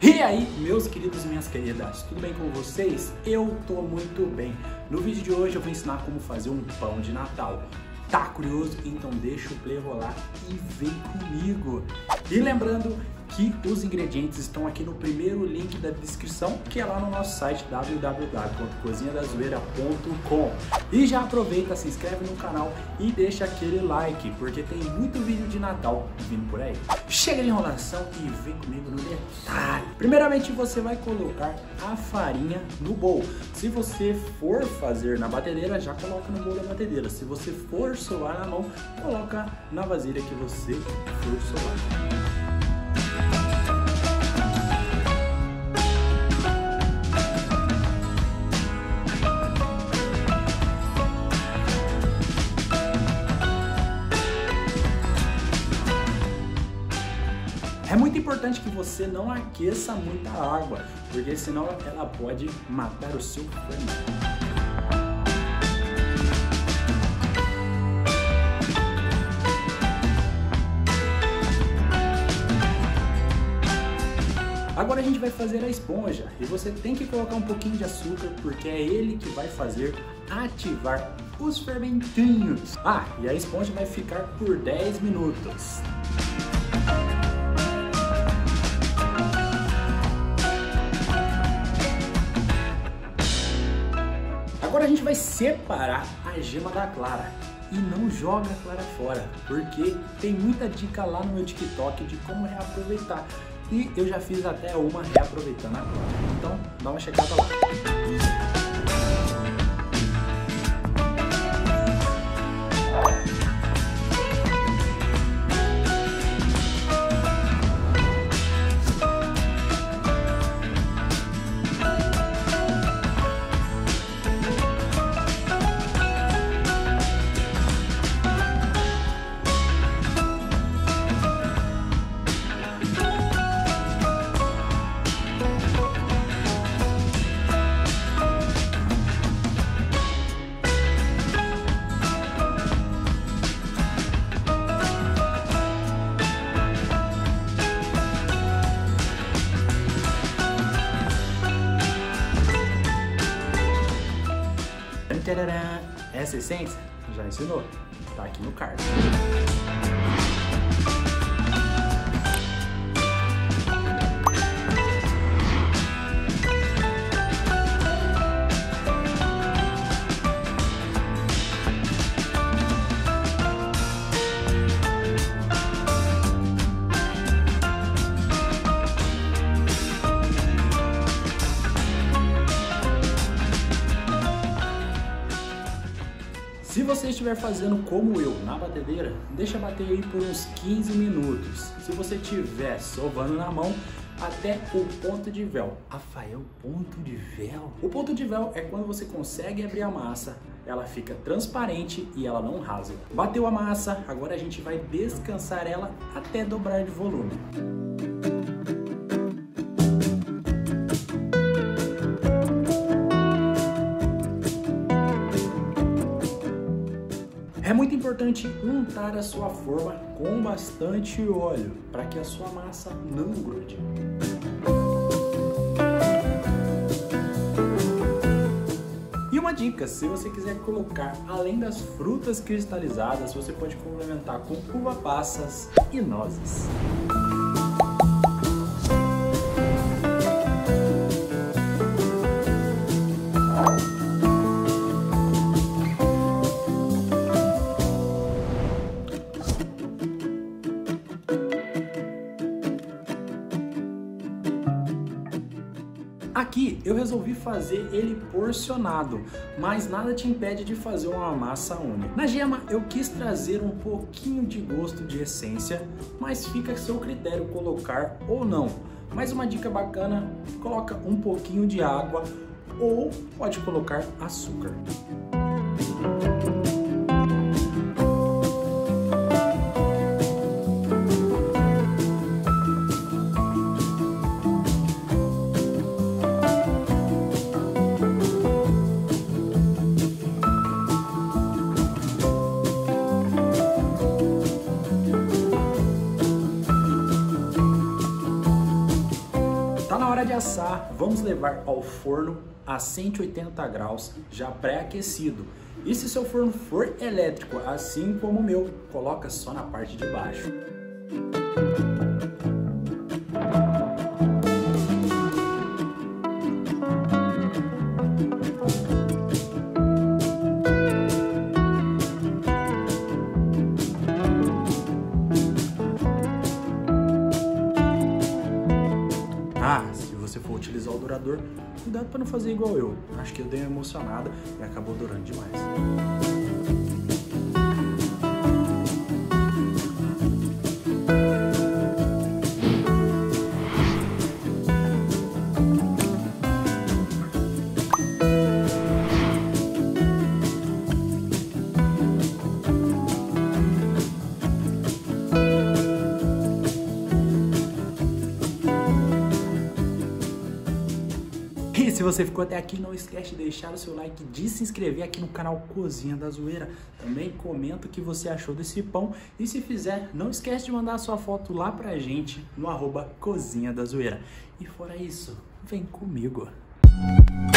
E aí, meus queridos e minhas queridas, tudo bem com vocês? Eu tô muito bem. No vídeo de hoje eu vou ensinar como fazer um pão de Natal. Tá curioso? Então deixa o play rolar e vem comigo. E lembrando que os ingredientes estão aqui no primeiro link da descrição, que é lá no nosso site www.cozinhadazoeira.com. E já aproveita, se inscreve no canal e deixa aquele like, porque tem muito vídeo de Natal vindo por aí. Chega de enrolação e vem comigo no detalhe. Primeiramente você vai colocar a farinha no bowl. Se você for fazer na batedeira, já coloca no bowl da batedeira. Se você for solar na mão, coloca na vasilha que você for solar. É muito importante que você não aqueça muita água, porque senão ela pode matar o seu fermento. Agora a gente vai fazer a esponja e você tem que colocar um pouquinho de açúcar, porque é ele que vai fazer ativar os fermentinhos. Ah, e a esponja vai ficar por 10 minutos. Agora a gente vai separar a gema da clara e não joga a clara fora, porque tem muita dica lá no meu TikTok de como reaproveitar. E eu já fiz até uma reaproveitando a clara. Então dá uma checada lá. Essa essência já ensinou, tá aqui no card. Se você estiver fazendo como eu, na batedeira, deixa bater aí por uns 15 minutos. Se você estiver sovando na mão, até o ponto de véu. Rafael, ponto de véu? O ponto de véu é quando você consegue abrir a massa, ela fica transparente e ela não rasga. Bateu a massa, agora a gente vai descansar ela até dobrar de volume. É muito importante untar a sua forma com bastante óleo, para que a sua massa não grude. E uma dica, se você quiser colocar, além das frutas cristalizadas, você pode complementar com uva passas e nozes. Aqui eu resolvi fazer ele porcionado, mas nada te impede de fazer uma massa única. Na gema eu quis trazer um pouquinho de gosto de essência, mas fica a seu critério colocar ou não. Mas uma dica bacana, coloca um pouquinho de água ou pode colocar açúcar. Tá na hora de assar, vamos levar ao forno a 180 graus, já pré-aquecido. E se seu forno for elétrico, assim como o meu, coloca só na parte de baixo. Se você for utilizar o dourador, cuidado para não fazer igual eu. Acho que eu dei uma emocionada e acabou dourando demais. E se você ficou até aqui, não esquece de deixar o seu like, de se inscrever aqui no canal Cozinha da Zoeira. Também comenta o que você achou desse pão e se fizer, não esquece de mandar a sua foto lá pra gente no @Cozinha da Zoeira. E fora isso, vem comigo.